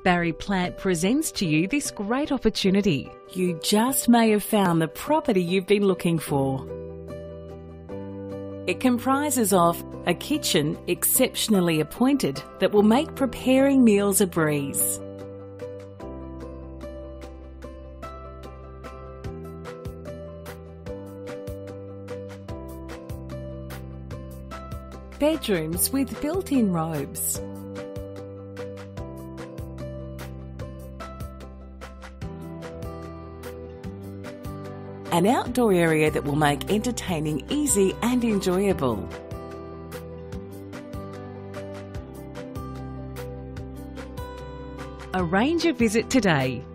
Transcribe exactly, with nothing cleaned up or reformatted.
Barry Plant presents to you this great opportunity. You just may have found the property you've been looking for. It comprises of a kitchen exceptionally appointed that will make preparing meals a breeze. Bedrooms with built-in robes. An outdoor area that will make entertaining easy and enjoyable. Arrange a visit today.